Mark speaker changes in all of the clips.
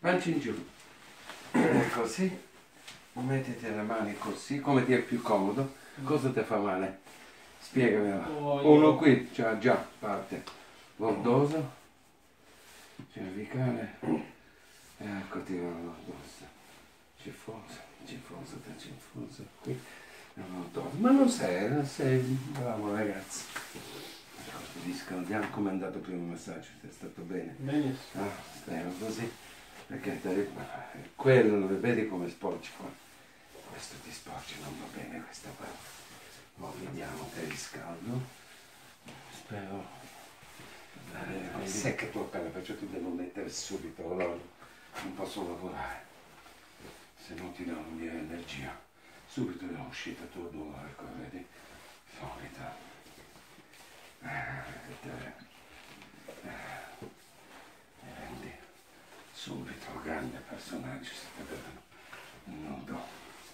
Speaker 1: Pancia in giù. Così. Mettiti le mani così, come ti è più comodo. Cosa ti fa male? Spiegamela. Uno qui, cioè già parte. Lordoso. Cervicale. Eccoti la lordosa. Cifosa, qui. Ma non sei bravo ragazzo. Ti scaldiamo. Come è andato prima il massaggio? Ti è stato bene?
Speaker 2: Benissimo.
Speaker 1: Spero così. Perché quello vedi come sporci qua. Questo ti sporci, non va bene questa qua. Ora vediamo che riscaldo. Spero. Secca tua pelle, perciò ti devo mettere subito l'olio. Non posso lavorare. Se no ti do via energia. Subito è uscita tua dolore, ecco, vedi? Solita. Vedi? Subito, grande personaggio, state vedendo. Nudo.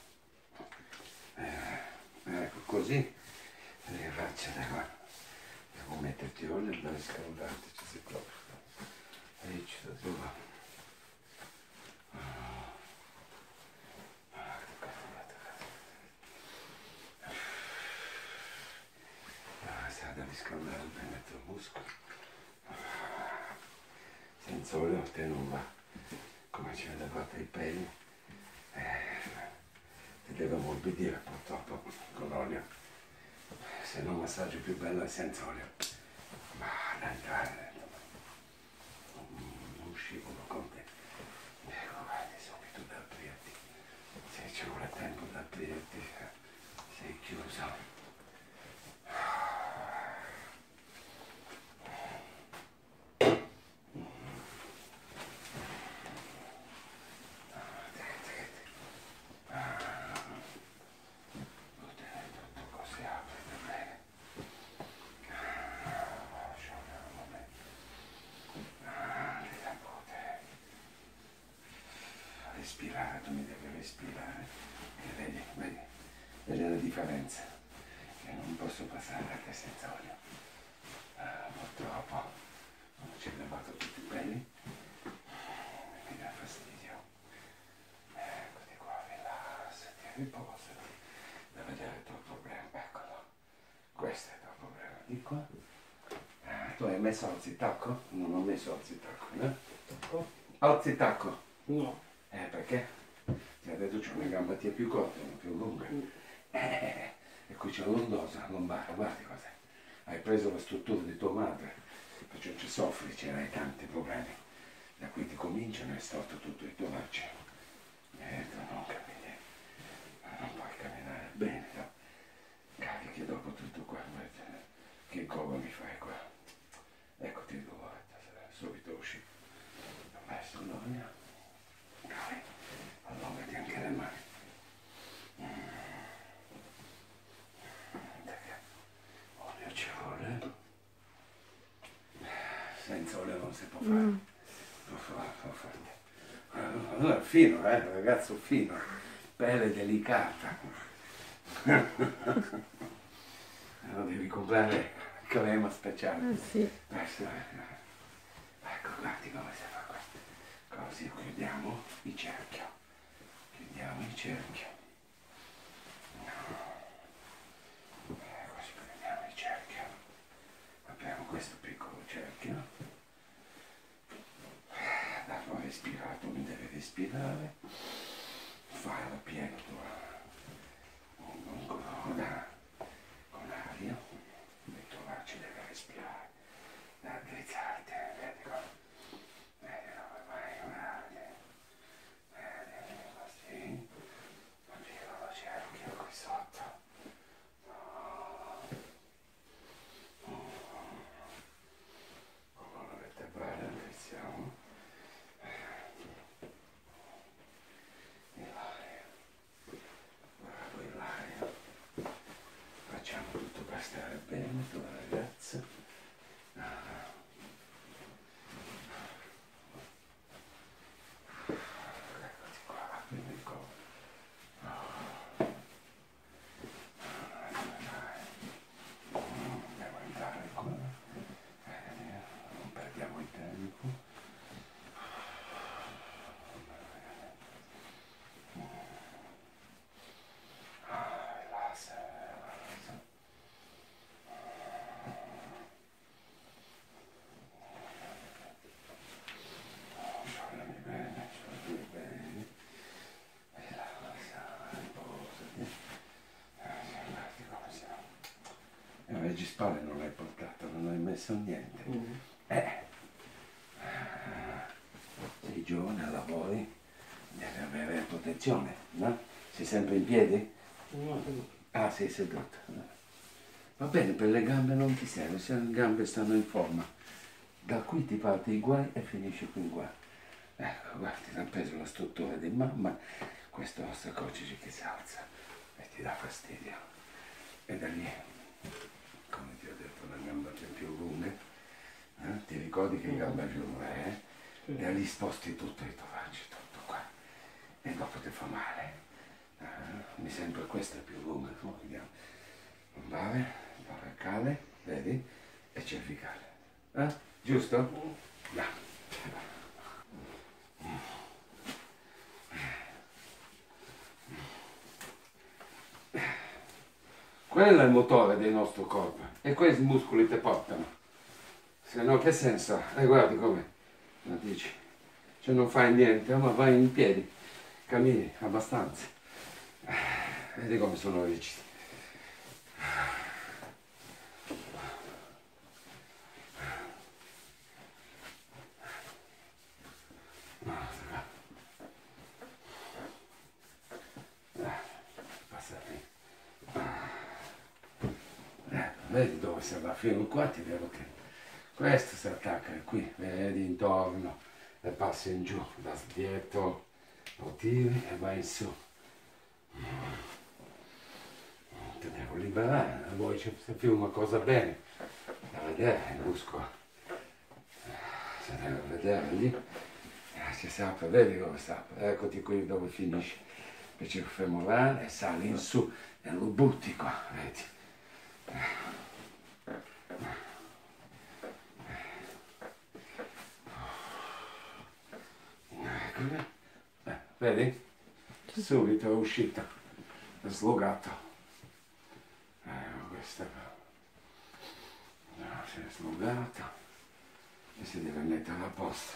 Speaker 1: Ecco, così le facce da qua. Devo metterti olio per riscaldarti, ci sei proprio. E ci da dove? Sa da riscaldare bene il tuo muscolo. Senza olio te non va. Come ci avete fatto i peli. Ti deve ammorbidire purtroppo con l'olio. Se no un massaggio più bello è senza olio. Ma da entrare dentro. Non scivolo con te. Ecco, guardi subito da aprirti. Se ci vuole tempo da aprirti, sei chiuso. Respirare, tu mi devi respirare. E vedi la differenza. Che non posso passare da te senza olio. Purtroppo non ci ho lavato tutti i peli. Mi dà fastidio. Eccoti qua, rilassati, riposati. Da vedere il tuo problema, eccolo. Questo è il tuo problema. Di qua. Tu hai messo alzitacco? Non ho messo alzitacco, no? Alzitacco?
Speaker 2: No.
Speaker 1: Perché? Ti ha detto c'è una gamba tia più corta, una più lunga. E qui c'è l'ondosa, lombare, guardi cos'è. Hai preso la struttura di tua madre, perciò ci soffri, c'hai tanti problemi. Da qui ti cominciano e è storto tutto il torace. Tu non cammini, non puoi camminare bene, no? Carichi dopo tutto qua, che cosa mi fai qua? Eccoti il dolore, subito usci. Ho messo l'olio. Dai, allungati anche le mani. Olio ci vuole. Senza olio non si può fare. Può fare. Allora è fino, ragazzo fino. Pelle delicata. Allora devi comprare crema speciale.
Speaker 3: Sì.
Speaker 1: Ecco, guardi come si fa qua. Così chiudiamo il cerchio. Chiudiamo il cerchio. Così chiudiamo il cerchio. Apriamo questo piccolo cerchio. Dopo respirato mi deve respirare. Fai la piena tua. Con aria. Il torace deve respirare. Da drizzarti, vedi qua. Vedi dove vai, guardi. Vedi, così. Apro lo cerchio qui sotto. Colonna vertebrale, iniziamo. Ilaria. Guardo Ilaria. successo niente. Sei giovane, lavori, devi avere protezione, no? Sei sempre in piedi? Ah, sei seduto. Va bene, per le gambe non ti serve, se le gambe stanno in forma. Da qui ti parte i guai e finisce qui in qua. Ecco, guarda, ti ha preso la struttura di mamma, questo osteococice che si alza e ti dà fastidio. E da lì, come ti ho detto, la gamba più lunga, ti ricordi che gamba più lunga è? Da lì sposti tutto i toraci, tutto qua. E dopo ti fa male. Mi sembra questa è più lunga, vediamo. Lombare, toracale, vedi? E cervicale. Giusto? Yeah. Quello è il motore del nostro corpo e questi muscoli ti portano. Se no che senso ha? Guardi come lo dici. Cioè non fai niente, ma vai in piedi, cammini abbastanza. Vedi come sono rigidi. Vedi dove si va fino qua, ti vedo che questo si attacca qui, vedi intorno e passa in giù, da dietro lo tiri e vai in su. Ti devo liberare, vuoi se più una cosa bene da vedere il muscolo. Si deve vedere lì, si apre, vedi dove si apre, eccoti qui dove finisce. Invece femorale, sali in su e lo butti qua, vedi. Vedi? Subito è uscito, è slogato. Questa si è slogato e si deve mettere a posto.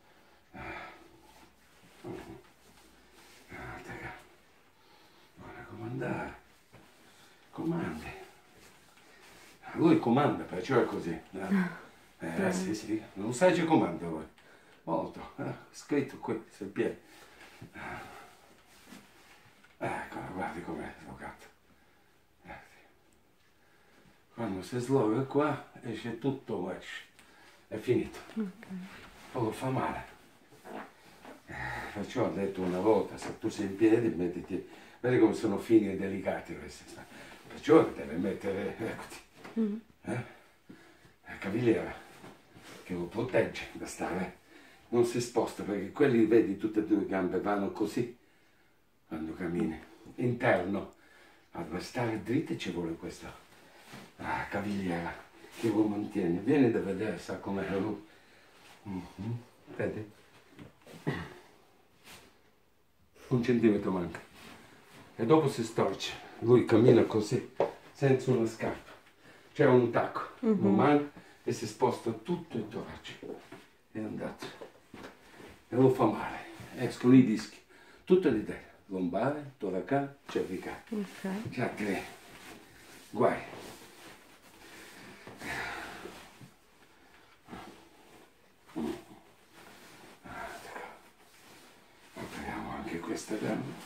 Speaker 1: Vuole comandare. Comandi. Lui comanda, perciò è così. Sì, sì, non sai che comanda lui. Molto, scritto qui sul piede. Eccola, guardi com'è slogato. Quando si sloga qua, esce tutto, esce. È finito. Poi lo fa male. Perciò ho detto una volta, se tu sei in piedi, mettiti. Vedi come sono fini e delicati questi. Perciò deve mettere, eccoti, la cavigliera che lo protegge da stare. Non si sposta perché quelli, vedi, tutte e due le gambe vanno così quando cammini. Interno, ma per stare dritte ci vuole questa cavigliera che lo mantiene. Vieni da vedere, sa com'è lui. Vedi? 1 centimetro manca. E dopo si storce. Lui cammina così, senza una scarpa. C'è un tacco, non manca e si sposta tutto il torace. È andato. E lo fa male. Escono i dischi. Tutto di te. Lombare, toracale, cervicale. C'ha 3 guai. Apriamo anche questa gamba.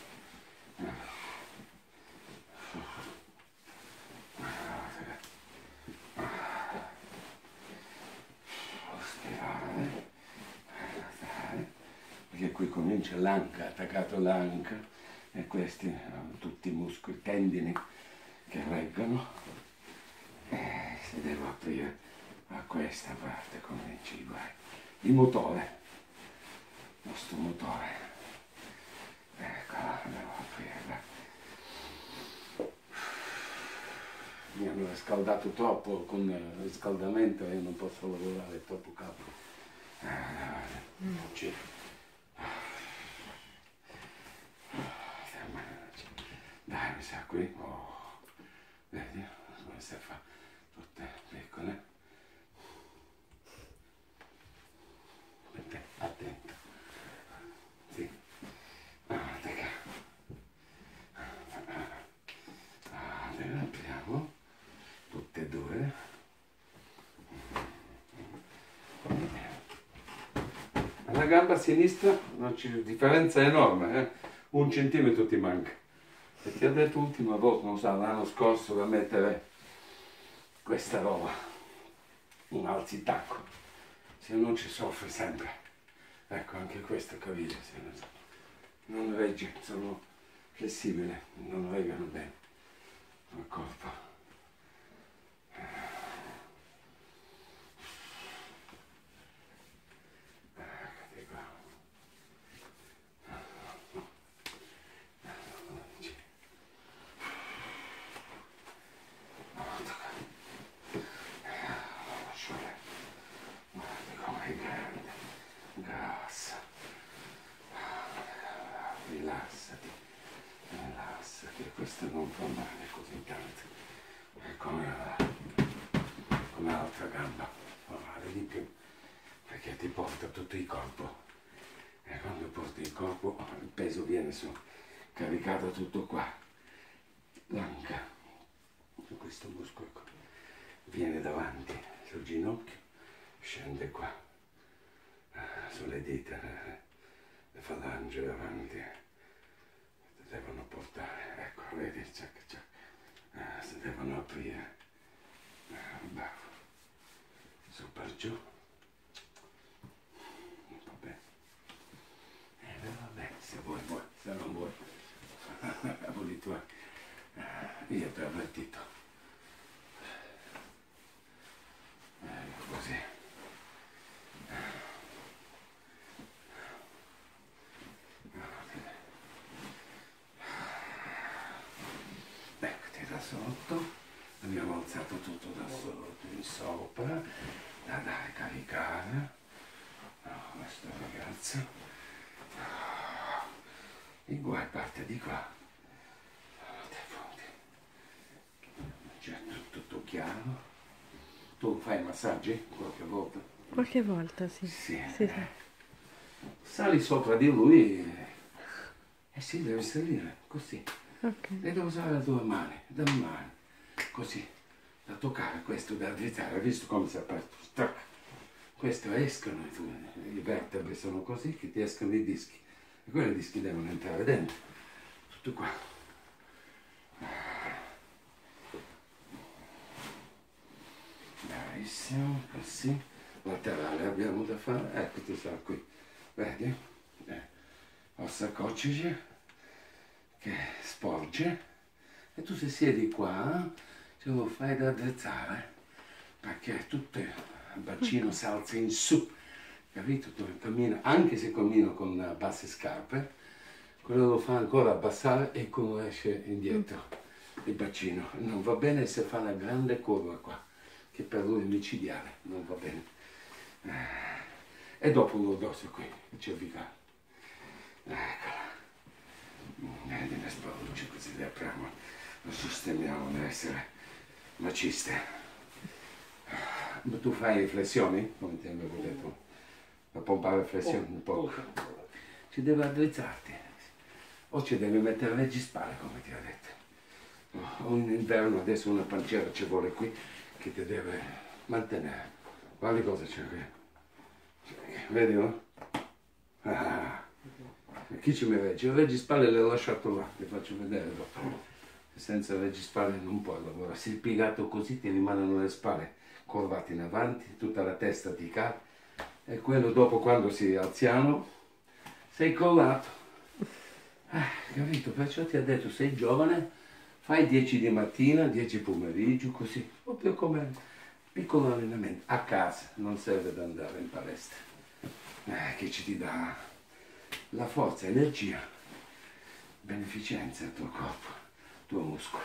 Speaker 1: Perché qui comincia l'anca, attaccato l'anca e questi hanno tutti i muscoli, tendini che reggono e si deve aprire a questa parte, comincia i guai. Il motore, il nostro motore, eccola, devo aprirla. Mi hanno riscaldato troppo con il riscaldamento e io non posso lavorare troppo capo. Dai, mi sa qui, vedi come si fa, tutte piccole. Attento. Sì. Attacca. Le apriamo tutte e due. gamba sinistra non c'è differenza enorme, eh? 1 centimetro ti manca. E ti ho detto l'ultima volta, non so, l'anno scorso, da mettere questa roba, un alzitacco, se non ci soffre sempre. Ecco, anche questa caviglia, se non regge, sono flessibili, non reggono bene il corpo. Rilassati, rilassati, questo non fa male così tanto, è come l'altra gamba, fa male di più, perché ti porta tutto il corpo, e quando porti il corpo il peso viene su, caricato tutto qua, l'anca, questo muscolo qua, viene davanti sul ginocchio, scende qua, sulle dita, le falange davanti, devono portare, ecco, vedi, si devono aprire, bravo, su per giù, vabbè, se vuoi, se non vuoi, vuoi tu, io ti ho avvertito, così. Sotto, abbiamo alzato tutto da sotto in sopra, da dare caricare, questo ragazzo, il guai parte di qua, c'è tutto chiaro, tu fai massaggi qualche volta?
Speaker 2: Qualche volta, sì.
Speaker 1: Sì.
Speaker 2: Sì.
Speaker 1: Sali sopra di lui e si deve salire così.
Speaker 2: Okay.
Speaker 1: Devi usare le tue mani, così, da toccare questo, da drizzare, hai visto come si è aperto? Stac. Questo escono, i vertebre sono così che ti escono i dischi, e quei dischi devono entrare dentro, tutto qua. Bravissimo, così, laterale abbiamo da fare, ecco ti sta qui, vedi? Ossa coccige che sporge e tu se siedi qua ce lo fai da attrezzare perché tutto il bacino si alza in su, capito? Tu cammina, anche se cammino con basse scarpe, quello lo fa ancora abbassare e quello esce indietro il bacino. Non va bene se fa una grande curva qua, che per lui è micidiale, non va bene. E dopo lo dorso qui, il cervicale. Eccola. Vedi le spallucce, così le apriamo, lo sistemiamo, deve essere maciste. Ma tu fai flessioni, come ti avevo detto? Per pompare flessioni un po'. Ci deve addrizzarti, o ci devi mettere reggispalle, come ti ho detto. O in inverno adesso una panciera ci vuole qui, che ti deve mantenere. Guarda cosa c'è qui. Vedi, no? Chi ci mi regge? Il reggispalle l'ho lasciato là, ti faccio vedere dopo. Senza reggispalle non puoi lavorare. Se sei piegato così ti rimangono le spalle curvate in avanti, tutta la testa ti cade e quello dopo quando si alziano sei collato. Capito? Perciò ti ho detto sei giovane, fai 10 di mattina, 10 pomeriggio, così, proprio come piccolo allenamento. A casa, non serve ad andare in palestra. Che ci ti dà la forza, energia, beneficenza al tuo corpo, ai tuoi muscoli.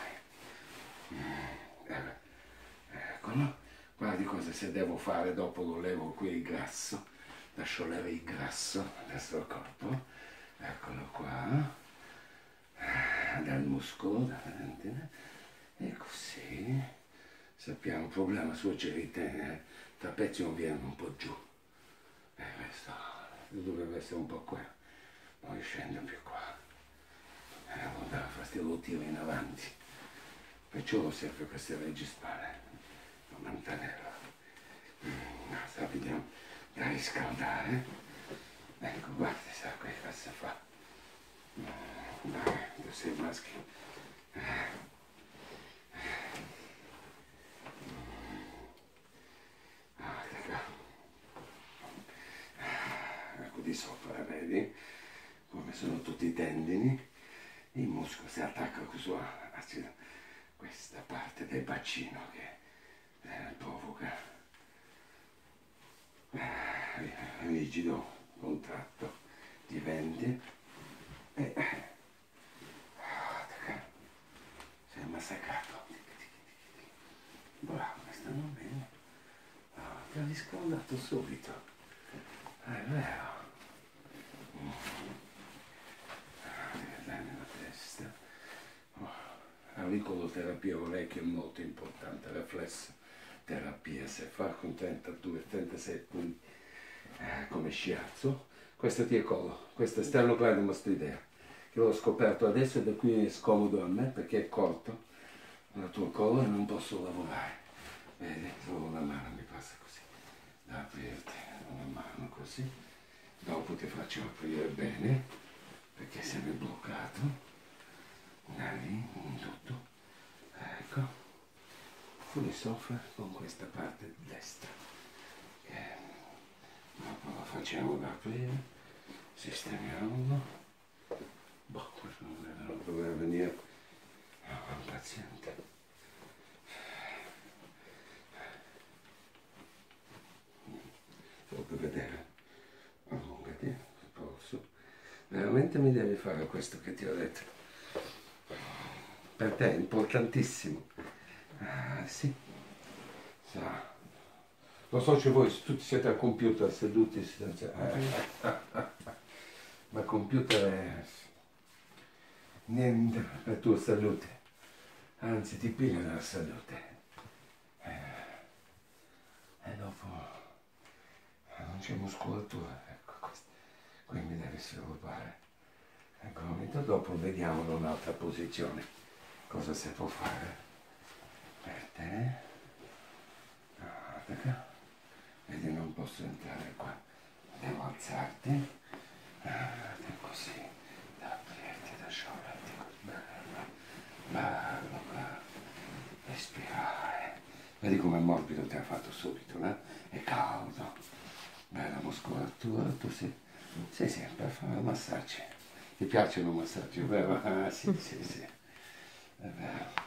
Speaker 1: Ecco, no? Guardi cosa se devo fare, dopo lo levo qui il grasso, lascio levare il grasso del suo corpo, eccolo qua, dal muscolo davanti, e così, sappiamo, il problema suo c'è i trapezi non viene un po' giù, questo dovrebbe essere un po' qua, poi scende più qua, non dà fastidio, lo tiro in avanti, perciò serve queste reggispalle, per mantenerlo. Vediamo da riscaldare, Ecco, guarda, sa qui cosa fa. Dai, tu sei maschio. Ecco di sopra, vedi? Come sono tutti i tendini. Il muscolo si attacca così a questa parte del bacino che provoca rigido, contratto, diventi e sei massacrato. Bravo, stanno bene. Ti ho riscaldato subito. È vero. Dai nella testa. Auricoloterapia orecchio è molto importante, riflesso terapia, se fa con 32-36 punti come shiatsu. Questo ti è collo, questo è sternocleidomastoidea, che l'ho scoperto adesso e da qui è scomodo a me perché è corto il tuo collo e non posso lavorare. Vedi, solo una mano mi passa così, da aprirti una mano così, dopo ti faccio aprire bene perché sei bloccato, da lì in tutto, ecco. Fuori soffre con questa parte destra, che dopo lo facciamo da aprire, sistemiamo. Boh, questo non doveva venire un paziente. Devo vedere, allungati il polso. Veramente mi devi fare questo che ti ho detto. Per te è importantissimo. Sì, sa. Lo so che voi tutti siete al computer seduti senza... Ma il computer è niente per tua salute, anzi ti piglia la salute. E dopo non c'è muscolatura, ecco questo. Quindi devi sviluppare il gomito, dopo vediamo in un'altra posizione cosa si può fare. Per te, attacca, vedi non posso entrare qua, devo alzarti, così, da aprirti, da scioglierti, bello, respirare, vedi com'è morbido ti ha fatto subito, no? È caldo, bella muscolatura, tu sei per fare massaggi, ti piacciono i massaggi, vero? Ah, sì, è vero.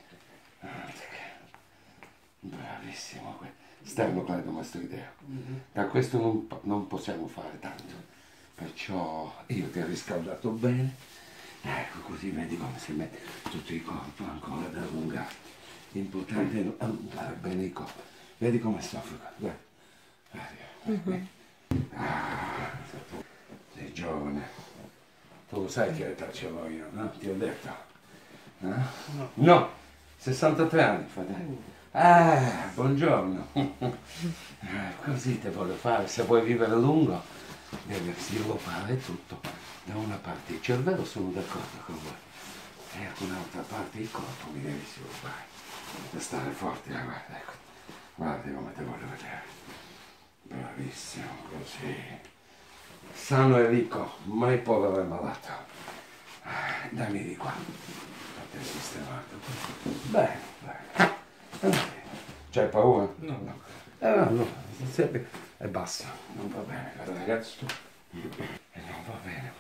Speaker 1: Bravissimo, sternocleidomastoidea. Da questo non possiamo fare tanto, perciò io ti ho riscaldato bene, ecco così vedi come si mette tutto il corpo ancora da allungare. L'importante è allungare bene il corpo, vedi come soffoca, sei giovane, tu lo sai che età ce l'ho io, no? Ti ho detto? No. 63 anni, fratello. Buongiorno. Così te voglio fare, se vuoi vivere a lungo, devi sviluppare tutto. Da una parte il cervello sono d'accordo con voi, e da un'altra parte il corpo mi devi sviluppare. Per stare forte, guarda, ecco. Guarda come te voglio vedere. Bravissimo, così. Sano e ricco, mai povero e malato. Dammi di qua. Sistemato. Bene. C'hai paura? No. No, è basso. Non va bene, guarda ragazzo. Non va bene.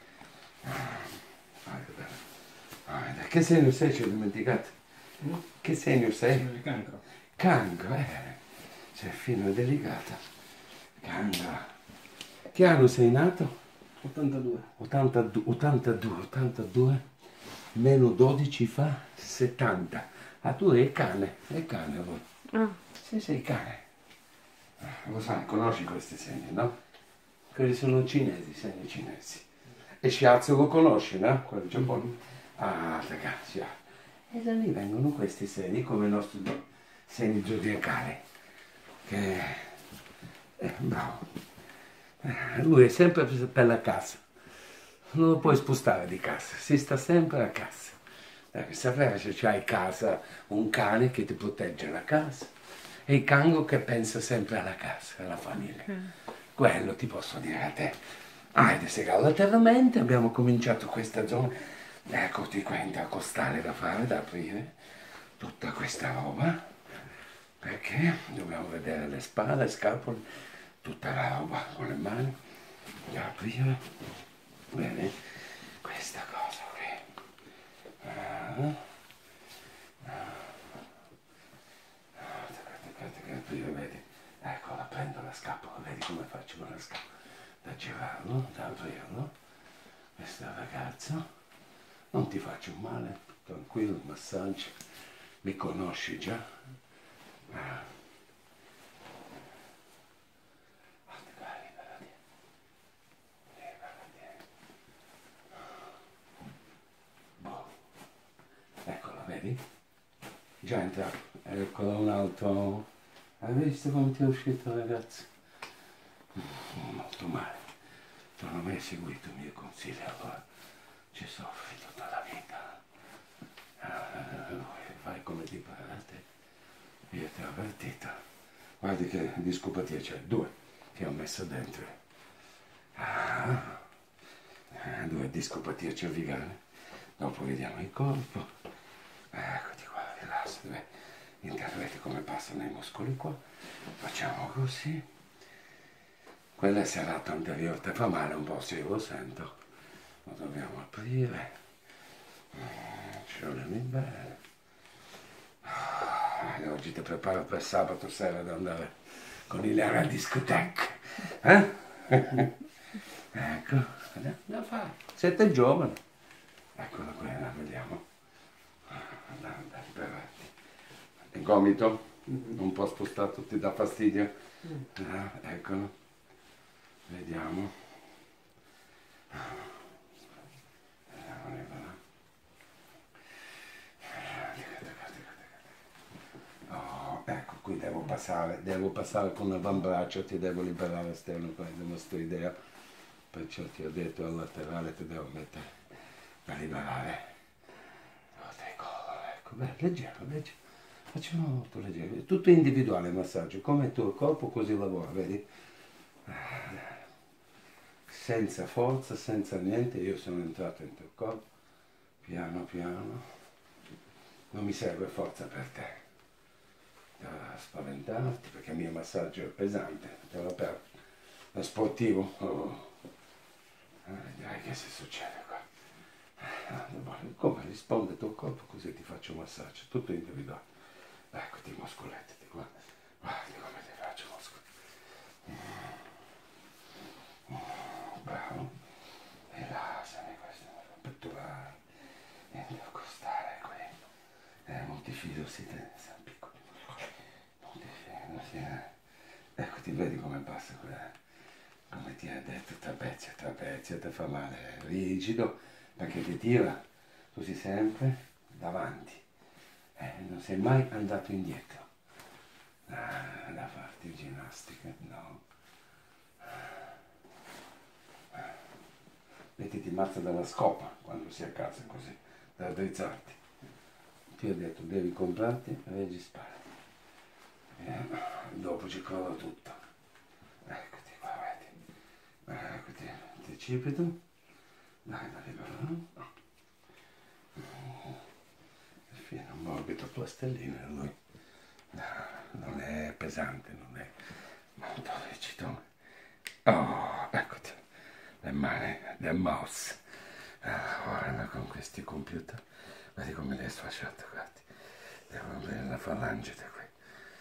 Speaker 1: Dai. Che segno sei? Ci ho dimenticato. Che segno sei?
Speaker 3: Cancro.
Speaker 1: Cancro, Sei fino e delicata. Cancro. Che anno sei nato?
Speaker 3: 82.
Speaker 1: 82. Meno 12 fa 70. Tu è cane voi. Sì, sei cane. Lo sai, conosci questi segni, no? Quelli sono cinesi, segni cinesi. E shiatsu lo conosci, no? Quello giapponese. Ragazzi, e da lì vengono questi segni come i nostri segni zodiacali. Che bravo. Lui è sempre per la casa. Non lo puoi spostare di casa, si sta sempre a casa. Sapere se c'hai casa un cane che ti protegge la casa e il cango che pensa sempre alla casa, alla famiglia. quello ti posso dire a te. Se relativamente abbiamo cominciato questa zona, eccoti qua intercostale da fare, da aprire, tutta questa roba, perché dobbiamo vedere le spalle, le scapole, tutta la roba con le mani, da aprire, bene, questa cosa qui. Vedi, ecco, la prendo la scatola, vedi come faccio con la scatola, da girarlo, da aprirlo, questa ragazza, non ti faccio male, tranquillo, massaggio, mi conosci già. Boh. Eccola, vedi? Già entrato, eccola un altro. Hai visto come ti è uscito, ragazzi? Molto male. Non ho mai seguito i miei consigli, allora ci soffri tutta la vita. Fai come ti pare a te. Io ti ho avvertito. Guardi che discopatia c'è, 2 che ho messo dentro. 2 discopatie cervicali. Dopo vediamo il corpo. Eccoti qua, rilassati. Intanto vedete come passano i muscoli qua. Facciamo così. Quella è serrata anteriore, ti fa male un po', sì, lo sento. Lo dobbiamo aprire. Scioglimi bene. Oggi ti preparo per sabato sera ad andare con il alla discoteca. Ecco, da fare. Siete giovani. Eccola quella, vediamo. Dai, perfetti. Il gomito, un po' spostato, ti dà fastidio? Eccolo. Vediamo. Oh, ecco, qui devo passare con l'avambraccio, ti devo liberare esterno, prendo questa idea, perciò ti ho detto al laterale ti devo mettere da liberare. Ecco, beh, leggero, leggero. Facciamo molto leggero, è tutto individuale il massaggio, come il tuo corpo così lavora, vedi? Senza forza, senza niente, io sono entrato in tuo corpo, piano piano, non mi serve forza per te, da spaventarti perché il mio massaggio è pesante, te lo perdo, da sportivo, dai che si succede qua, come risponde il tuo corpo così ti faccio un massaggio, tutto individuale, eccoti i muscoletti, guarda come ti faccio muscoli. Bravo, rilassami, questo è un pettorale, intercostale qui, non ti fido, siete piccoli, non ti fido, sì. Ecco, ti vedi come passa quella, come ti ha detto, trapezio, ti fa male, è rigido, perché ti tira così sempre davanti, non sei mai andato indietro, da farti ginnastica, no. Metti ti mazza dalla scopa quando sei a casa così, da drizzarti. Ti ho detto, devi comprarti Reggi Spalle. Dopo ci crolla tutto. Eccoti qua, vedi. Eccoti, ti cipito. Dai, da libero. È fino, morbido plastellino lui. Non è pesante, non è molto rigido. Oh, eccoti. Le mani del mouse. Guarda con questi computer. Vedi come le è sfasciato, guardi. Devo aprire la falange da qui.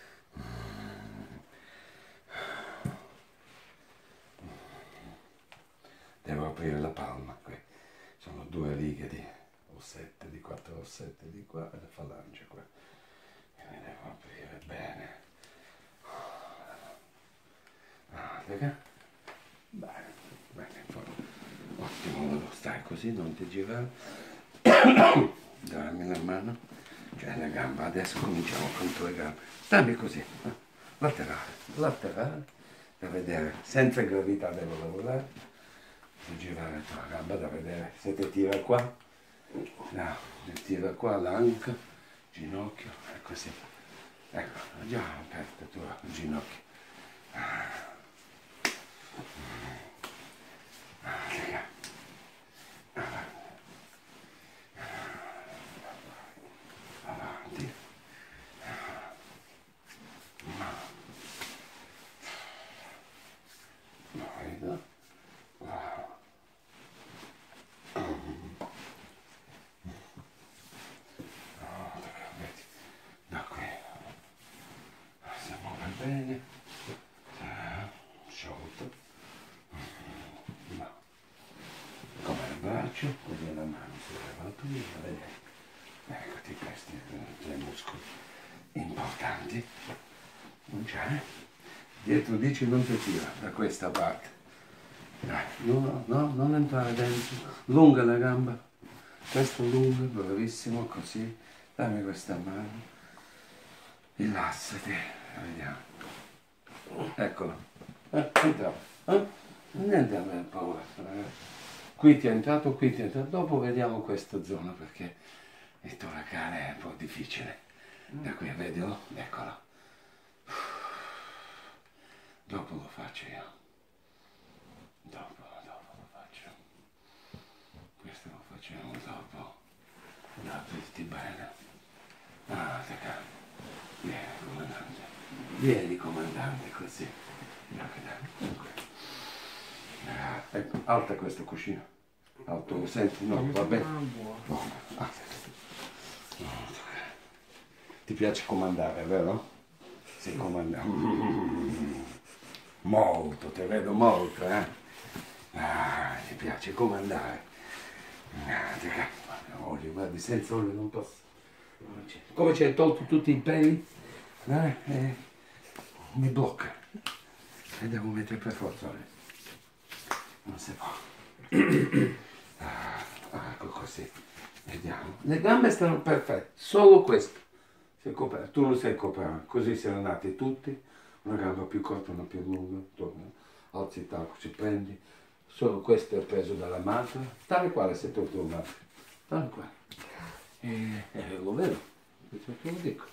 Speaker 1: Devo aprire la palma qui. Sono 2 righe di ossette, di 4 ossette di qua e la falange qua. Quindi devo aprire bene. Vedi? Bene, ottimo, stai così, non ti girare. Dammi la mano, cioè la gamba, adesso cominciamo con le tue gambe. Stammi così, laterale, da vedere, senza gravità devo lavorare, di girare la tua gamba, da vedere se ti tira qua, no, ti tira qua l'anca, ginocchio, è così. Ecco, già aperto il tuo ginocchio. faccio, così la mano sulla pantomima, vedete? Eccoti questi tre muscoli importanti. Non c'è? Dietro dici non ti tira da questa parte. Dai, no, no, non entrare dentro. Lunga la gamba. Questo lungo, bravissimo, così. Dammi questa mano. Rilassati. Vediamo. Eccolo. Entra. Niente a me paura. Qui ti è entrato, qui ti è entrato. Dopo vediamo questa zona perché il toracale è un po' difficile. Da qui, vedilo? Eccolo. Dopo lo faccio io. Dopo lo faccio. Questo lo facciamo dopo. Aprirti bene. Ah, attacca. Vieni, comandante. Vieni, comandante, così. Ecco, alta questo cuscino. Alto, lo senti? No, va bene. No. Ti piace comandare, vero? Sei comandante. Molto, te vedo molto, eh? Ti piace comandare. Olio, guardi, senza olio non posso. Come ci hai tolto tutti i peli? Mi blocca. E devo mettere per forza olio. Non si può. Ecco così. Vediamo. Le gambe stanno perfette, solo questo. Si è coperto. Tu non sei coperto, così siamo nati tutti. Una gamba più corta, una più lunga, torna, alzi il tacco, ci prendi. Solo questo è preso dalla madre, tale quale sei tu madre. Tale quale. Lo vedo, questo te lo dico.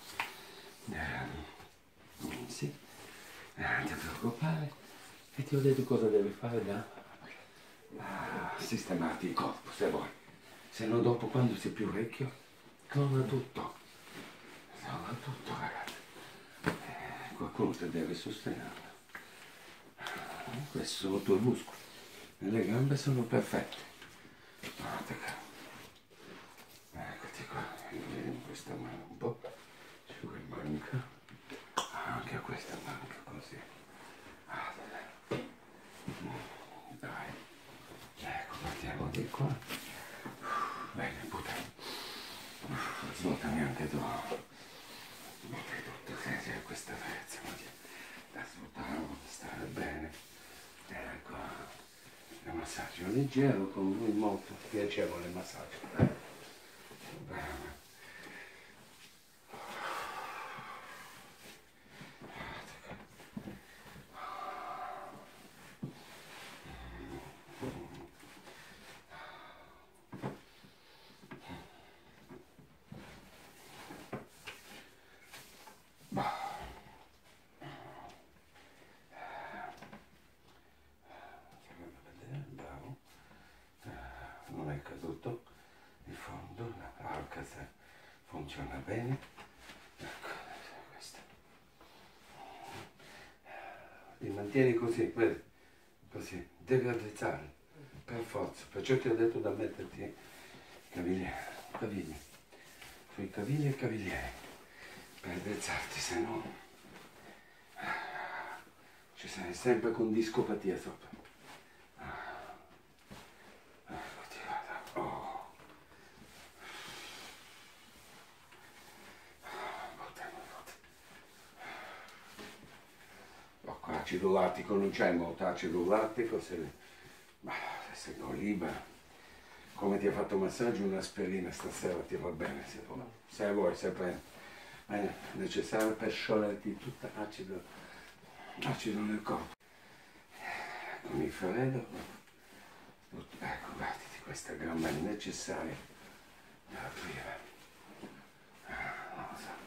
Speaker 1: Sì, non ti preoccupare. E ti ho detto cosa devi fare da sistemarti il corpo, se vuoi. Se no dopo quando sei più vecchio, torna tutto. Torna tutto, ragazzi. Qualcuno ti deve sostenere. Questi sono i tuoi muscoli. Le gambe sono perfette. Guarda qua. Eccoti qua. Vedi questa mano un po'. C'è qui manca. Anche questa manca così. Dai. Ecco, partiamo di qua. Bene, buttami. Svuotami anche tu. Svuotami tutto, senti questa ragazza. Da svuotare, stare bene. Ecco. Il massaggio leggero con lui molto piacevole il massaggio. Bene. Non è caduto il fondo, l'Alcazar funziona bene. Ecco, questo. Li mantieni così, vedi? Così, devi addrizzare, per forza. Perciò ti ho detto da metterti cavigli, sui cavigli e caviglieri, per addrizzarti, se no ci sarai sempre con discopatia sopra. Acido lattico non c'è molto acido lattico, se non libera. Come ti ha fatto massaggio, un'aspirina stasera ti va bene, se vuoi, se prendi. Ma è necessario per scioglierti tutto acido nel corpo. Con il freddo, ecco, guardati, questa gamba è necessaria da aprire. Non lo so.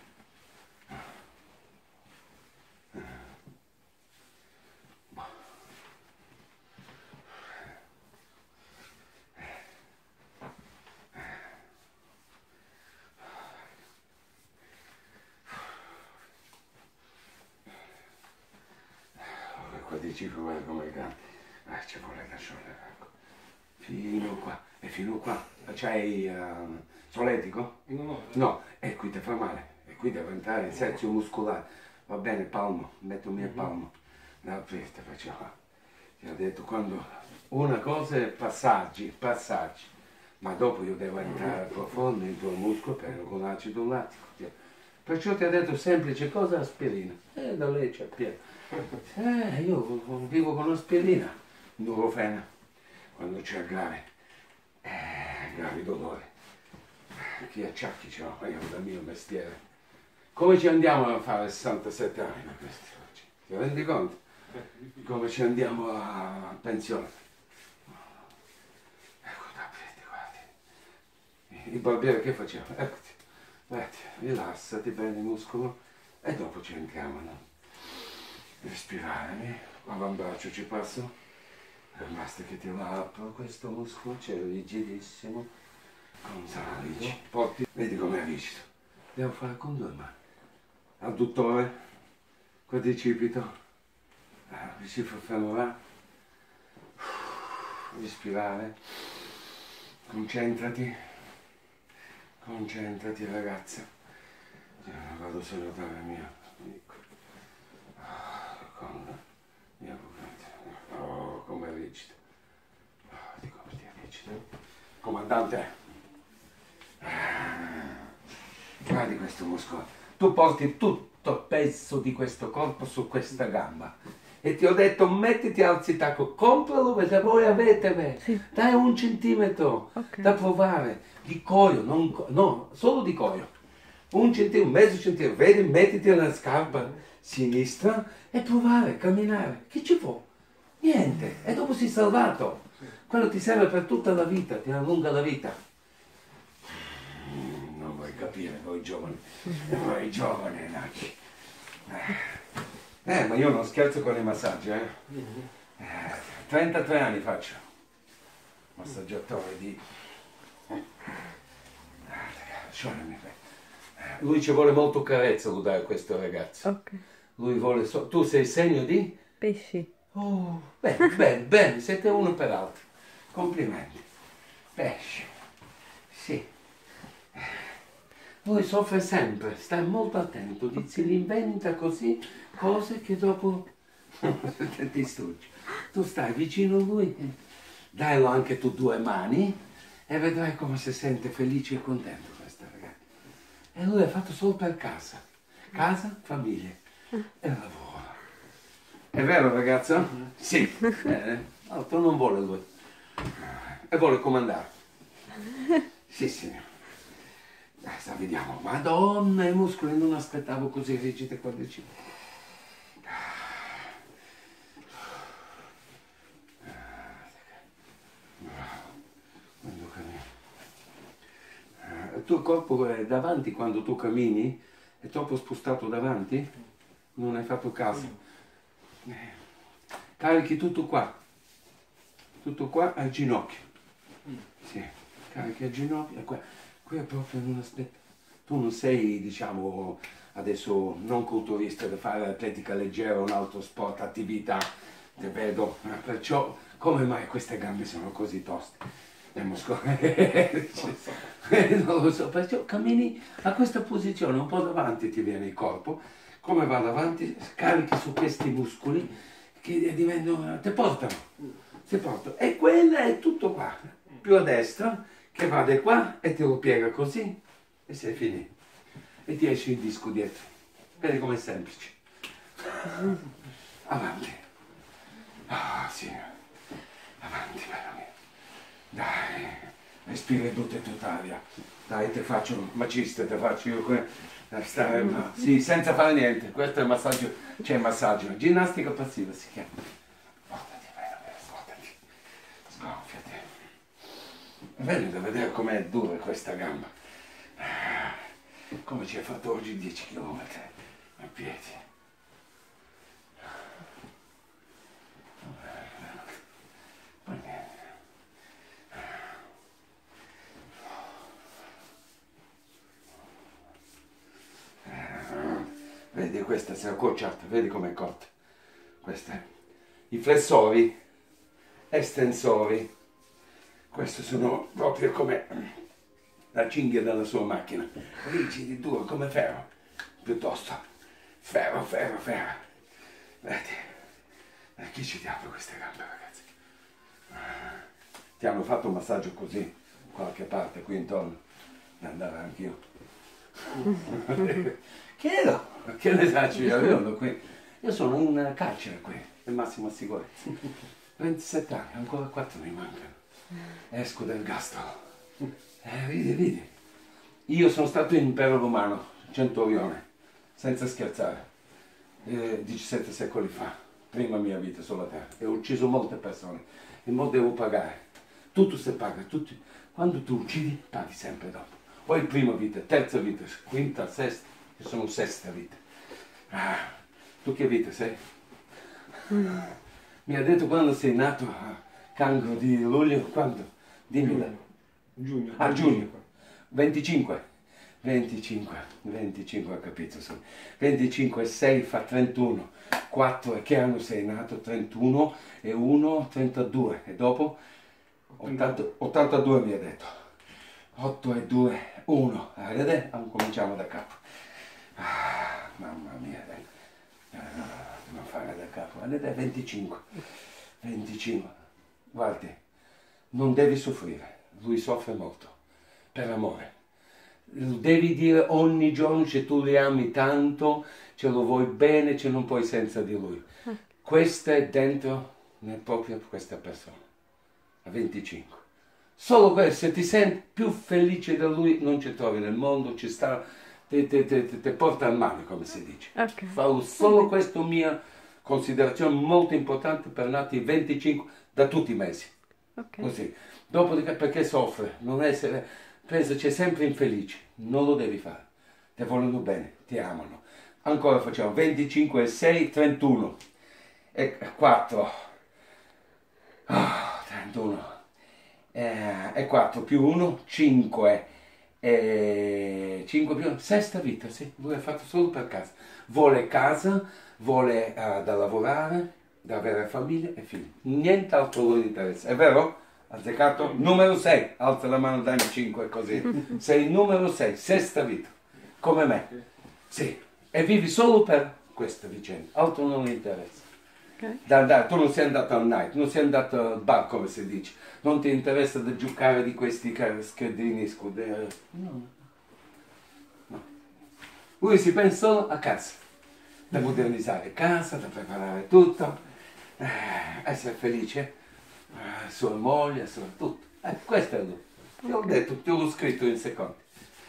Speaker 1: Qua dici come canta, ci vuole da sciogliere, ecco. Fino qua, e fino qua. C'hai solletico? No, e qui ti fa male, e qui deve entrare il sezio muscolare. Va bene, palmo, metto il mio palmo. Da aprirti facciamo. Ti ho detto quando una cosa è passaggi. ma dopo io devo entrare profondo in tuo muscolo per con l'acido lattico. Perciò ti ha detto semplice cosa, aspirina. Da lei c'è pieno. Io vivo con l'aspirina, Nurofen, quando c'è gravi dolori. Chi acciacchi ce l'ho, io dal mio mestiere. Come ci andiamo a fare 67 anni da questi oggi? Ti rendi conto? Come ci andiamo a pensione? Ecco, guardi. Il barbiere che faceva? Eccoti, guardi, rilassati bene il muscolo e dopo ci entriamo, no? Respirare, avambraccio ci passo, basta che ti apro questo muscolo, c'è rigidissimo, con salici, porti, vedi com'è rigido, devo fare con 2 mani, adduttore, quadricipito, bicipite femorale, respirare, concentrati ragazza, vado solo a dare mio amico. Oh, come è rigido. Di come ti è rigido. Comandante, guardi questo muscolo. Tu porti tutto il peso di questo corpo su questa gamba. E ti ho detto mettiti al tacco, compralo perché voi avete,
Speaker 2: Sì.
Speaker 1: dai 1 centimetro da provare, di coio, no, solo di coio. 1 centimetro, mezzo centimetro, vedi, mettiti nella scarpa sinistra e provare a camminare. Che ci può? Niente. E dopo sei salvato. Quello ti serve per tutta la vita, ti allunga la vita. Non vuoi capire, voi giovani. Voi giovani, Naci. Ma io non scherzo con i massaggi, 33 anni faccio. Massaggiatore di... Lui ci vuole molto carezza, lo dai a questo ragazzo.
Speaker 2: Ok.
Speaker 1: Lui vuole... Tu sei segno di?
Speaker 2: Pesci.
Speaker 1: Oh, bene, siete uno per l'altro. Complimenti. Pesce. Sì. Lui soffre sempre, stai molto attento, si inventa così cose che dopo ti distruggi. Tu stai vicino a lui, dailo anche tu 2 mani e vedrai come si sente felice e contento questa ragazza. E lui è fatto solo per casa, famiglia e lavoro. È vero ragazza? Sì. Altro non vuole lui. E vuole comandare. Sì, signore. Vediamo. Madonna, i muscoli non aspettavo così rigidi quadricipiti. Quando cammini. Il tuo corpo è davanti quando tu cammini? È troppo spostato davanti? Non hai fatto caso? Carichi tutto qua al ginocchio. Sì, carichi al ginocchio. Qui è proprio non aspetta. Tu non sei, diciamo, adesso non culturista da fare atletica leggera, un altro sport, attività, ti vedo. Perciò, come mai queste gambe sono così toste? Non lo so, perciò cammini a questa posizione, un po' davanti ti viene il corpo, come va davanti, carichi su questi muscoli che diventano, ti portano. E quella è tutto qua, più a destra, che va di qua e te lo piega così e sei finito. E ti esce il disco dietro. Vedi com'è semplice. Avanti. Ah, sì. Avanti, bello mio. Dai, respira tutta aria. Dai, ti faccio un macista, ti faccio io stare, sì, senza fare niente. Questo è il massaggio, c'è il massaggio. Ginnastica passiva si chiama. Svoltati, svoltati. Sgonfiati. Vieni da vedere com'è dura questa gamba. Come ci hai fatto oggi 10 km a piedi. Poi niente. Vedi, questa si è accorciata, vedi com'è cotta. Questa. I flessori, estensori. Questi sono proprio come la cinghia della sua macchina, rigidi, duro come ferro, piuttosto ferro. Vedi, chi ci ti apre queste gambe, ragazzi? Ti hanno fatto un massaggio così, qualche parte qui intorno e andare anch'io. Chiedo, che ne faccio io qui? Io sono in carcere qui, in massima sicurezza. 27 anni, ancora 4 mi mancano. Esco del gastro. Vedi. Io sono stato in impero romano, centurione, senza scherzare, 17 secoli fa, prima mia vita sulla terra, e ho ucciso molte persone, e mo devo pagare. Tutto si paga, quando tu uccidi, paghi sempre dopo. Poi prima vita, terza vita, quinta, sesta, io sono sesta vita. Tu che vita sei? Mi ha detto quando sei nato a cancro di luglio, quando? Dimmi.
Speaker 3: Giugno.
Speaker 1: Giugno. 25, ho capito, sì. 25 e 6 fa 31, 4 e che anno sei nato? 31 e 1, 32 e dopo? 82 mi ha detto. 8 e 2, 1. Cominciamo da capo. Mamma mia, devo fare da capo. 25. Guardi, non devi soffrire, lui soffre molto, per amore. Devi dire ogni giorno che tu li ami tanto, ce lo vuoi bene, che non puoi senza di lui. Questo è dentro proprio questa persona, a 25. Solo questo, se ti senti più felice da lui, non ci trovi nel mondo, ci sta, ti porta al mare, come si dice.
Speaker 2: Okay.
Speaker 1: Fa solo questa mia considerazione molto importante per nati 25 da tutti i mesi.
Speaker 2: Okay.
Speaker 1: Così. Dopodiché perché soffre? Non essere, penso c'è sempre infelice, non lo devi fare. Ti vogliono bene, ti amano. Ancora facciamo 25 e 6, 31 e 4. 31 e 4 più 1, 5 e 5 più 1, sesta vita, sì, lui ha fatto solo per casa. Vuole casa, vuole da lavorare, da avere famiglia e figli. Nient'altro lo interessa, è vero? Azzeccato? Numero 6, alza la mano, dammi 5 così. Sei numero 6, sesta vita, come me. Sì, e vivi solo per questa vicenda, altro non mi interessa.
Speaker 2: Okay.
Speaker 1: Tu non sei andato al night, non sei andato al bar, come si dice, non ti interessa di giocare di questi schedini, scuderi. No. Lui si pensa solo a casa, da modernizzare casa, da preparare tutto, essere felice, sua moglie, tutto. Questo è lui. Ti ho detto, ti ho scritto in secondi.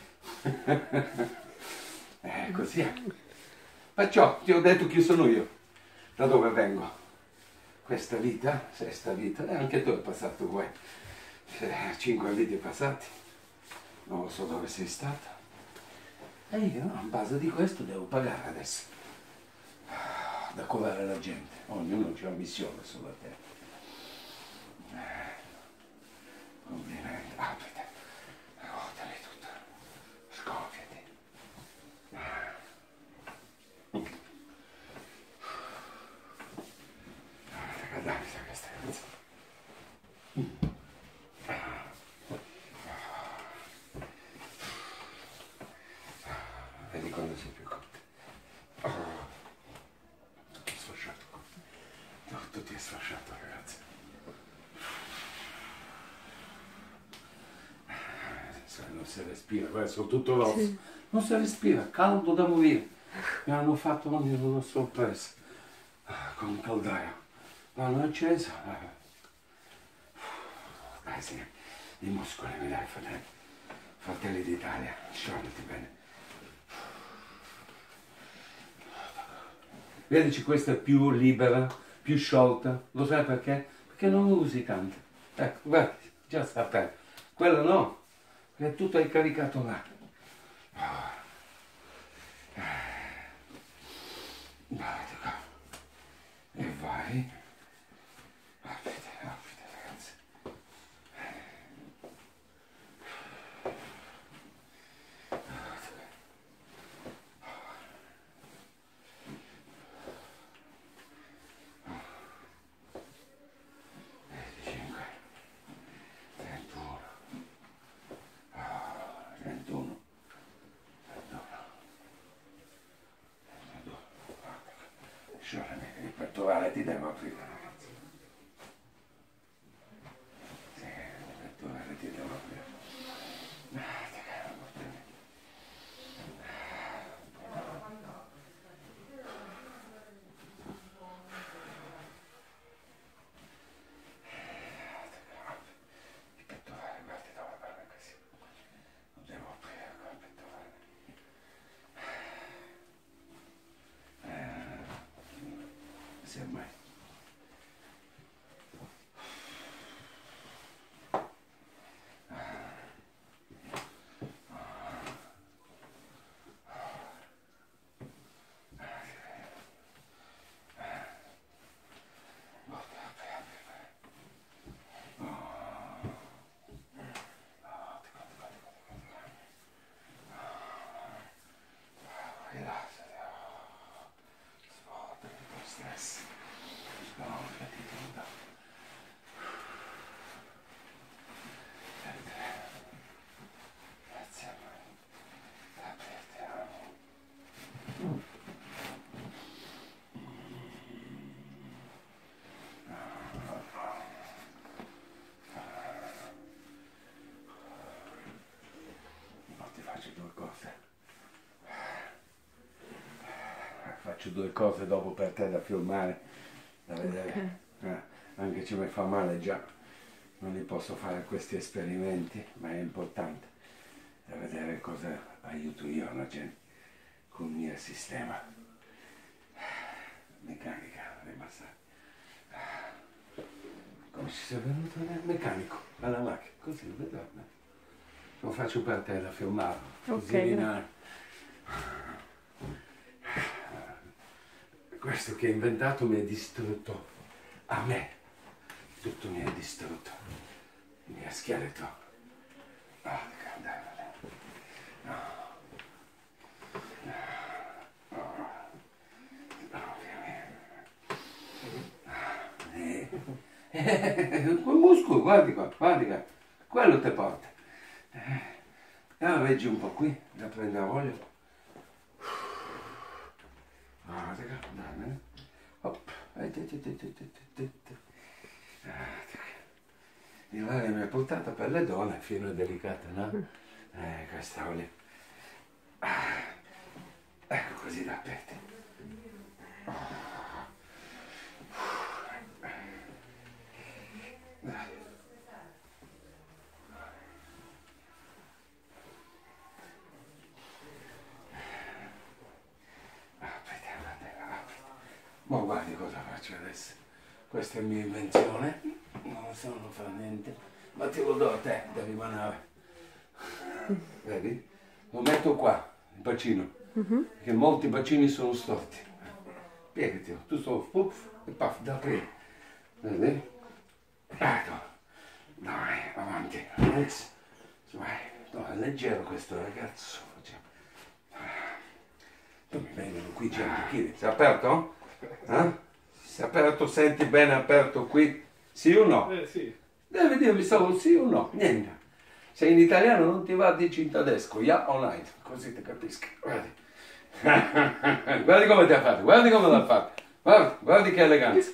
Speaker 1: Così è. Perciò ti ho detto chi sono io, da dove vengo. Questa vita, sesta vita, e anche tu hai passato guai. 5 vite passate, non lo so dove sei stata. E io, a base di questo, devo pagare adesso. Da curare la gente. Ognuno c'ha una missione sulla terra. Complimenti, apriti, ruotali tutto, scoppiati. Dai, sa che stai pensando. Vedi quando sei più cotta. Tutto sfasciato qua. Tutto ti è sfasciato, ragazzi. Non si respira, guarda, sono tutto rosso. Sì. Non si respira, caldo da morire. Mi hanno fatto una sorpresa con un caldaio. L'hanno acceso. Dai, sì, i muscoli mi dai, fratelli d'Italia, sciogliti bene. Vedici, questa è più libera, più sciolta. Lo sai perché? Perché non lo usi tanto. Ecco, guarda, già sta aperto. Quello no. È tutto caricato là. Guarda qua. E vai. Aprite, ragazzi. Guarda. 31. semmai. Faccio due cose dopo per te da filmare, da vedere, anche se mi fa male già, non li posso fare questi esperimenti, ma è importante da vedere cosa aiuto io alla gente con il mio sistema meccanica dei massaggi. Come ci sei venuto nel meccanico alla macchina, così vedo, lo faccio per te da filmare, così questo che hai inventato mi ha distrutto, a me, tutto mi ha distrutto, il mio scheletro. No. Quel muscolo, guardi qua, quello te porta. Reggi un po' qui, da prendere olio. L'aria mi ha portato per le donne, fino a delicata, no? Questa olio. Ecco così da aperti. Ma guardi cosa faccio adesso. Questa è mia invenzione, non so, non fa niente, ma te lo do a te da rimanere. Vedi? Lo metto qua, il bacino, perché molti bacini sono storti. Piegati, tu solo puff e puff da aprire. Vedi? Ecco. Dai, avanti. Vai. No, è leggero questo ragazzo. Tu mi vengono qui 100 kg. Sei aperto? Si è aperto, senti bene aperto qui? Sì o no?
Speaker 3: Sì.
Speaker 1: Devi dirmi solo sì o no, niente. Se in italiano non ti va, dici in tedesco, ja o nein, così ti capisco. Guardi. Guardi come ti ha fatto, guardi come l'ha fatto. Guardi che eleganza.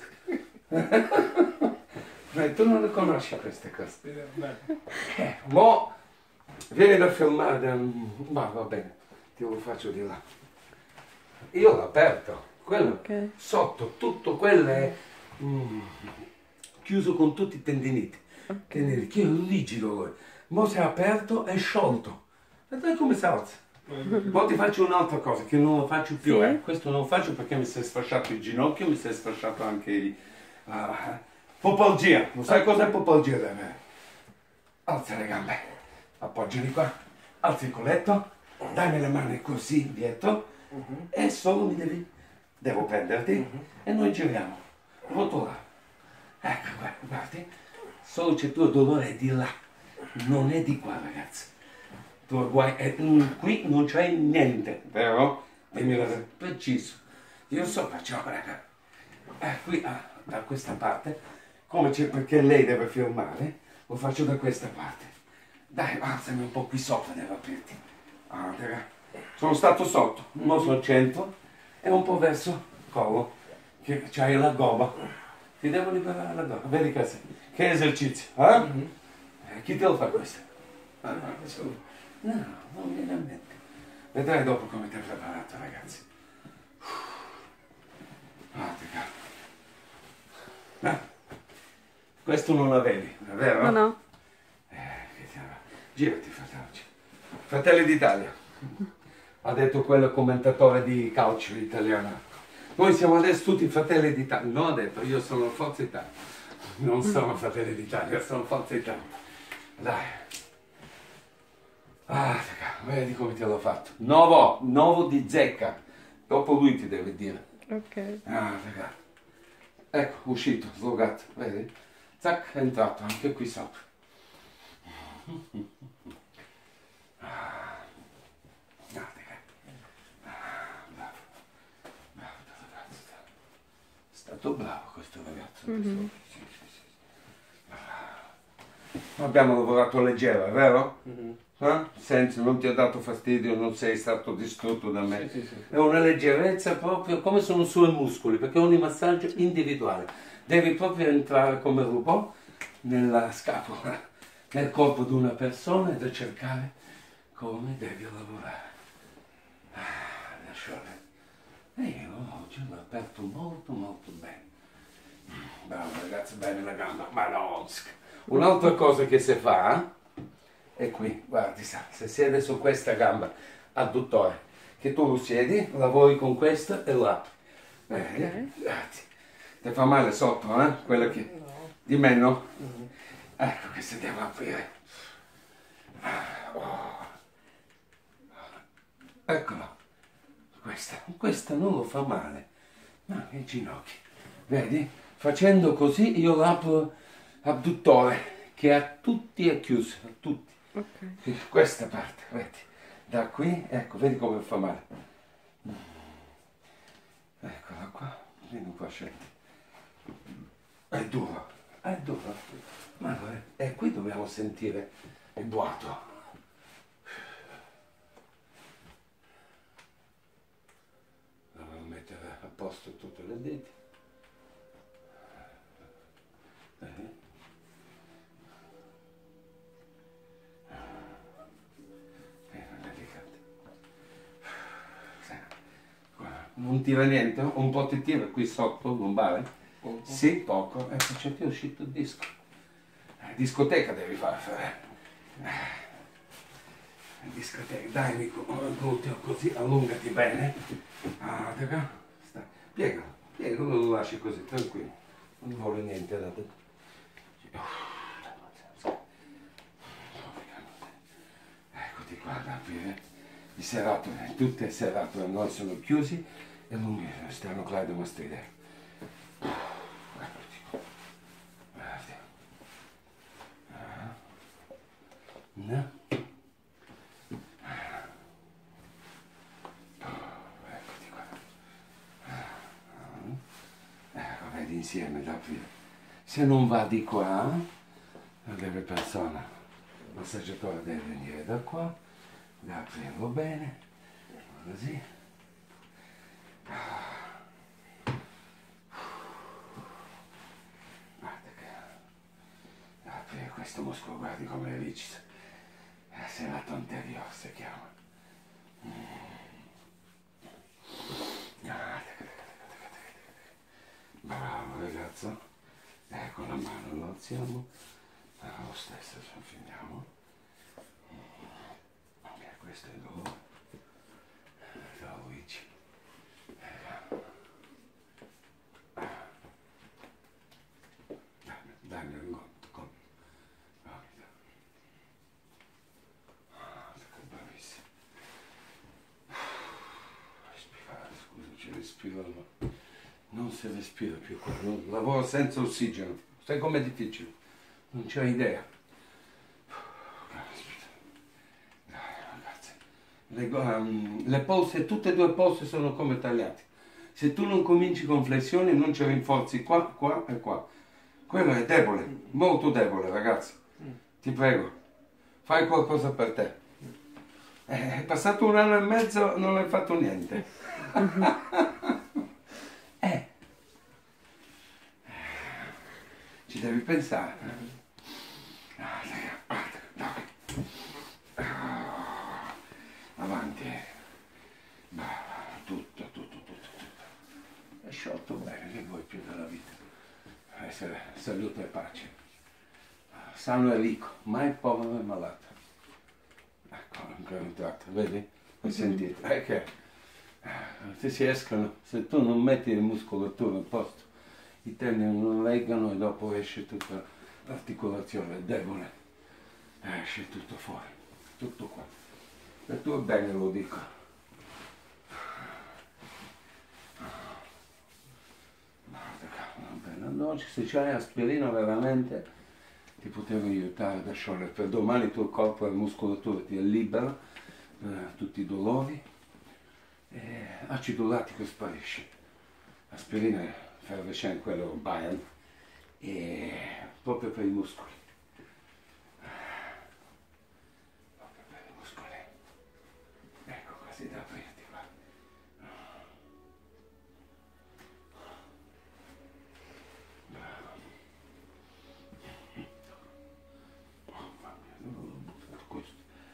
Speaker 1: Tu non le conosci queste cose. Mo vieni da filmare, ma va bene, ti lo faccio di là. Io l'ho aperto. Quello sotto, tutto quello è chiuso con tutti i tendiniti. Tendiniti, che è rigido. Mo si è aperto e sciolto. Vedete come si alza. Poi ti faccio un'altra cosa che non lo faccio più.
Speaker 2: Sì.
Speaker 1: Questo non lo faccio perché mi si è sfasciato il ginocchio, mi si è sfasciato anche il popalgia. Non sai cos'è popalgia da me? Alza le gambe, appoggiali qua, alzi il colletto, dammi le mani così dietro e solo devo prenderti e noi giriamo, rotolare. Ecco qua, guardi, solo c'è il tuo dolore di là, non è di qua ragazzi. Tu guai, qui non c'è niente, vero? Preciso. Io so perciò, raga. Qui da questa parte, come c'è perché lei deve filmare, lo faccio da questa parte. Dai, alzami un po' qui sopra, devo aprirti. Raga. Sono stato sotto, non sono al centro. E un po' verso il collo, che c'hai la gobba. Ti devo liberare la gobba. Vedi che esercizio, chi te lo fa questo? No, non viene a mente. Vedrai dopo come ti hai preparato, ragazzi. Questo non l'avevi, è vero?
Speaker 2: No.
Speaker 1: Girati, fratello. Fratelli d'Italia. Ha detto quello commentatore di calcio italiano. Noi siamo adesso tutti fratelli d'Italia. Non ho detto, io sono Forza Italia. Non sono fratelli d'Italia, sono Forza Italia. Dai. Ah, raga, vedi come te l'ho fatto. Novo di zecca. Dopo lui ti deve dire.
Speaker 2: Ok.
Speaker 1: Ah, raga. Ecco, uscito, slogato, vedi? Zac, è entrato anche qui sopra. È stato bravo questo ragazzo.
Speaker 2: Mhm.
Speaker 1: Sì, sì, sì. Abbiamo lavorato leggero, è vero? Senza, non ti ha dato fastidio, non sei stato distrutto da me.
Speaker 3: Sì, sì, sì.
Speaker 1: È una leggerezza proprio come sono solo i muscoli, perché ogni massaggio è individuale. Devi proprio entrare come robot nella scapola, nel corpo di una persona e da cercare come devi lavorare. Lasciare. E io oggi l'ho aperto molto molto bene. Bravo ragazzi, bene la gamba, Maronsk. Un'altra cosa che si fa è qui, guardi, se siede su questa gamba, adduttore, che tu lo siedi, lavori con questa e l'apri. Grazie. Ti fa male sotto, eh? Quella che... Di me no? Ecco che si deve aprire. Oh. Eccolo. Questa non lo fa male. Ma i ginocchi. Vedi? Facendo così io l'apro abduttore, che a tutti è chiuso, a tutti.
Speaker 2: Ok.
Speaker 1: Questa parte, vedi? Da qui, ecco, vedi come fa male. Eccola qua, vieni qua, scendi. È duro, ma guarda, e qui dobbiamo sentire il boato. Dobbiamo mettere a posto tutte le dita. Non tira niente? Un po' ti tira qui sotto, lombare? Sì, poco. Ecco, c'è più uscito il disco. Discoteca devi fare. Discoteca, dai Nico, gluteo così, allungati bene. Ah, raga, stai. Piegalo, non lo lasci così, tranquillo. Non vuole niente da te. Eccoti qua da aprire. I serratoi, tutte le serratoi a noi sono chiusi e lunghi, stiamo claudomastridere. Eccoti qua. Guardi. No? Eccoti qua. Ecco, vedi insieme da aprire. Se non va di qua, la deve persona, il massaggiatore deve venire da qua. Da aprirlo bene, così. Guarda che aprire questo muscolo, guardi come è rigido. È la serrato anteriore si chiama. Bravo ragazzo. Con la mano lo alziamo. Lo stesso ci finiamo. Questo è il dolore. Ciao Luigi. Dai, mi incontro con. Bravissimo. Respirare, scusa, ci respiro, ma non si respira più qua. Lavoro senza ossigeno. Sai com'è difficile? Non c'è idea. Le polse, tutte e due polse sono come tagliate. Se tu non cominci con flessioni non ci rinforzi qua, qua e qua. Quello è debole, molto debole ragazzi. Ti prego, fai qualcosa per te. È passato 1 anno e mezzo, non hai fatto niente. Ci devi pensare. Avanti, tutto. È sciolto bene, che vuoi più dalla vita? Essere salute e pace. Sano e ricco, mai povero e malato. Ecco, ancora un tratto, vedi? Hai sentito? Che Se si escono, se tu non metti le muscolature in posto, i tendini non legano e dopo esce tutta l'articolazione debole, esce tutto fuori, tutto qua. Per tuo bene lo dico. Va bene, no, se c'hai aspirina veramente ti poteva aiutare ad sciogliere, per domani il tuo corpo e la muscolatura ti libera tutti i dolori e acido lattico sparisce. Aspirina è effervescente, quello Bayern, e proprio per i muscoli. Proprio per i muscoli. Ecco, così da aprirti qua. Bravo. Oh, mamma mia, non ho buttato questo.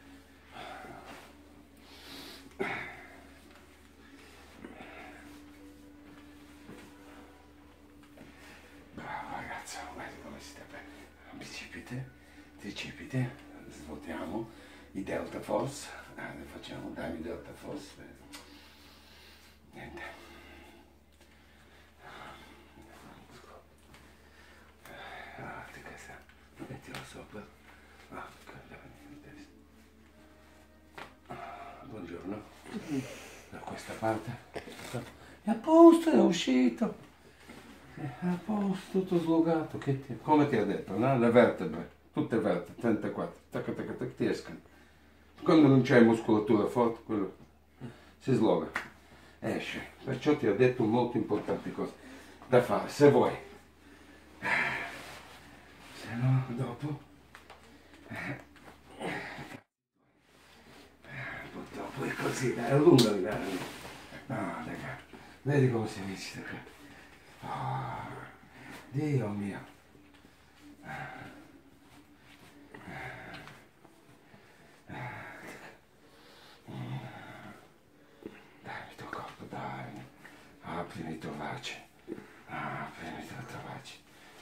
Speaker 1: Bravo ragazzo, guarda come si sta bene. Tricipite, svuotiamo i Delta Force, ne facciamo dai i Delta Force. Niente. Ti casa, mettilo sopra. Buongiorno. Da questa parte. È a posto, è uscito. È a posto, tutto slogato. Come ti ha detto, no? Le vertebre, tutte vertebre, 34. Ti escono. Quando non c'è muscolatura forte, quello si sloga, esce. Perciò ti ho detto molto importanti cose da fare, se vuoi. Se no, dopo. Purtroppo è così, è lunga l'anno. No, raga, vedi come si visita qua. Oh, Dio mio. Dai, il tuo corpo, dai. Aprimi i toraci. Aprimi i toraci.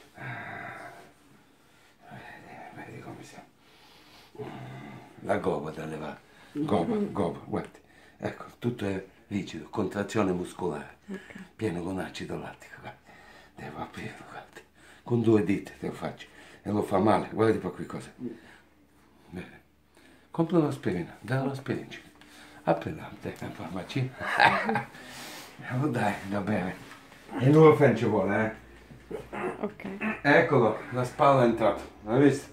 Speaker 1: Vedi come siamo. La goba da levare. Goba, guardi. Ecco, tutto è rigido, contrazione muscolare. Pieno con acido lattico, guardi. Devo aprirlo, guardi. Con 2 dita te lo faccio. E lo fa male, guardi per qui cosa. Bene. Compra un'aspirina, dai un'aspirina. Aprila, te la farmacia. Oh, dai, va bene. E il nuovo ci vuole,
Speaker 2: Ok.
Speaker 1: Eccolo, la spalla è entrata, hai visto?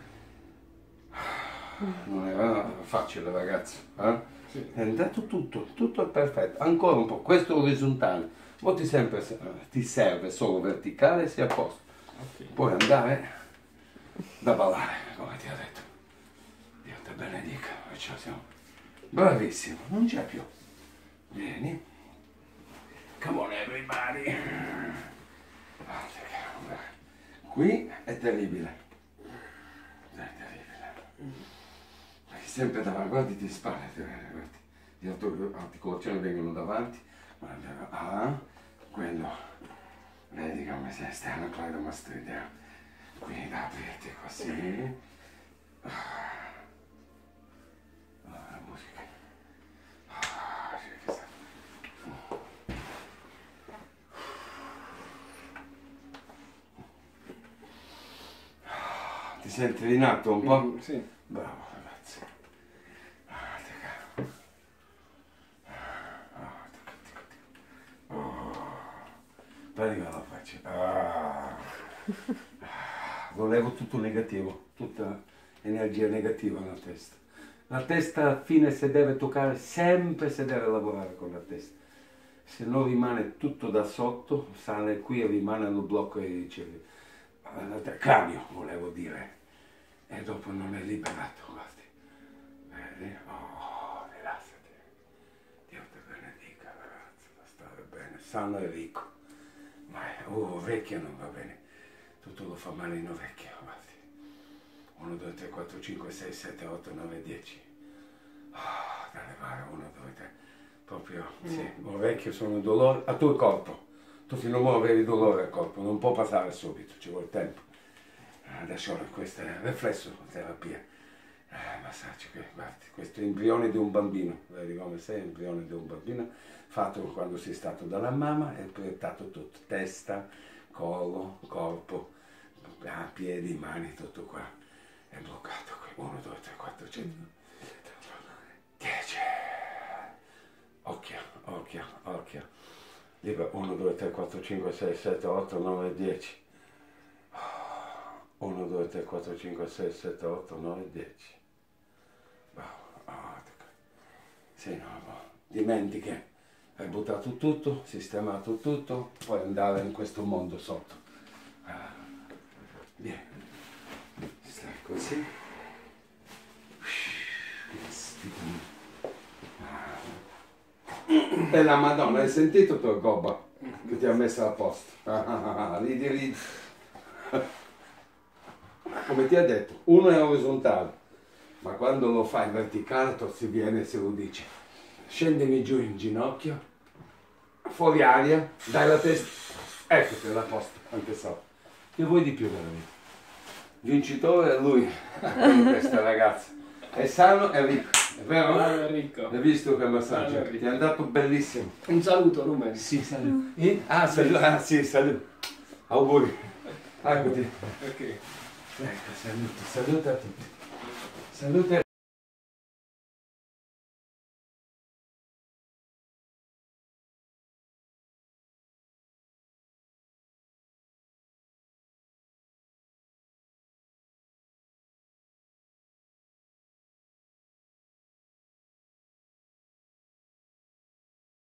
Speaker 1: Non era facile ragazzo, Sì. È andato tutto è perfetto, ancora un po', questo è orizzontale, poi ti serve solo verticale e sia a posto. Okay. Puoi andare da ballare, come ti ho detto. Dio te benedica, perciò siamo bravissimo, non c'è più. Vieni. Come on everybody. Qui è terribile. È terribile. Sempre davanti, guardi di spalle, guardi. Le articolazioni vengono davanti. Quello. Vedi come si esterna cleidomastoidea. Qui da aprirti così. La musica. Ti senti rinato un po'?
Speaker 3: Sì.
Speaker 1: Bravo ragazzi. Vedi la faccia. Volevo tutto negativo, tutta energia negativa nella testa. La testa alla fine se deve toccare, sempre si deve lavorare con la testa. Se no rimane tutto da sotto, sale qui e rimane lo blocco e cranio, volevo dire. E dopo non è liberato, guardi. Vedi? Oh, rilassati. Dio ti benedica, ragazzi, da stare bene, sano e ricco. Ma orecchio non va bene. Tutto lo fa male in orecchio, guardi. 1, 2, 3, 4, 5, 6, 7, 8, 9, 10. Da levare 1, 2, 3. Proprio, sì, orecchio sono dolore a tuo corpo. Tu fino a avevi dolore al corpo, non può passare subito, ci vuole tempo. Adesso questa è reflesso terapia. Massaggio, guardi, questo è embrione di un bambino, vedi come sei, embrione di un bambino, fatto quando sei stato dalla mamma e proiettato tutto, testa, collo, corpo, piedi, mani, tutto qua, è bloccato qui, 1, 2, 3, 4, 5, 10, occhio, occhio, occhio, libero, 1, 2, 3, 4, 5, 6, 7, 8, 9, 10, 1, 2, 3, 4, 5, 6, 7, 8, 9, 10. Sì, no. Dimentichi, hai buttato tutto, sistemato tutto, puoi andare in questo mondo sotto. Vieni, stai così. E la Madonna, hai sentito tua gobba che ti ha messo a posto? Ridi, ridi. Come ti ha detto, uno è orizzontale, ma quando lo fai verticale si viene e se lo dice. Scendimi giù in ginocchio, fuori aria, dai la testa, eccoti la posta, anche so. Che vuoi di più della vita? Vincitore è lui, questa ragazza. È sano e ricco, è vero?
Speaker 3: È ricco.
Speaker 1: Hai visto che massaggio? Ti è andato bellissimo.
Speaker 3: Un saluto, Rumen.
Speaker 1: Sì, saluto. Saluto. Sì, saluto. Auguri. Eccoti.
Speaker 3: Ok.
Speaker 1: Ecco, saluto a tutti. Salute.